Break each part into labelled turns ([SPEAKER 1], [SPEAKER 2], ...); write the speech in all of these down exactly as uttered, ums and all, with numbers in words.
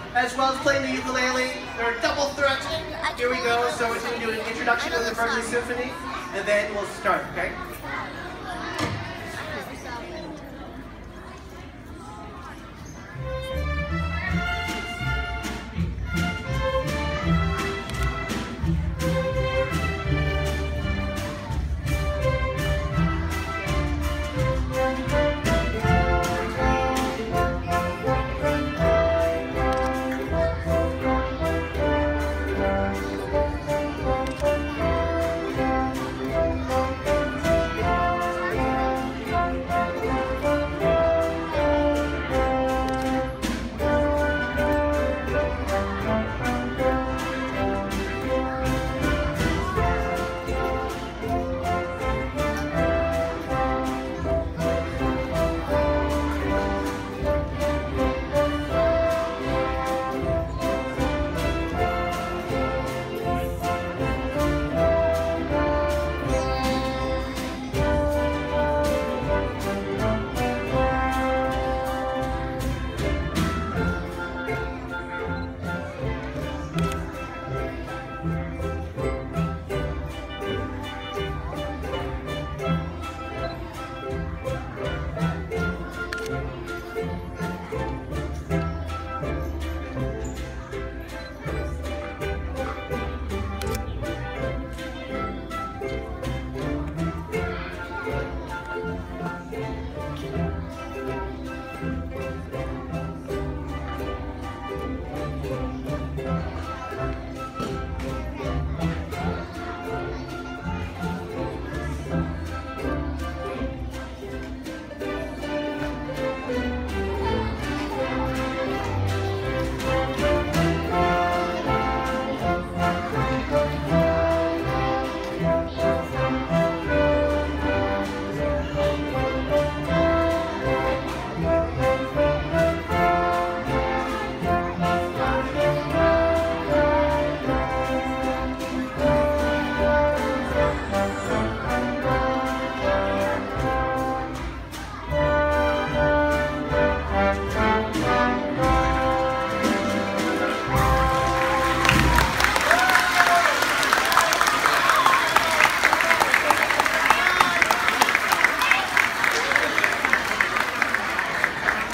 [SPEAKER 1] as well as playing the ukulele. They're a double threat. Here we go. So we're going to do an introduction of the Berkeley Symphony, and then we'll start, okay?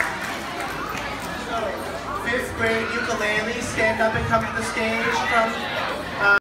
[SPEAKER 1] Fifth grade ukulele, stand up and come to the stage from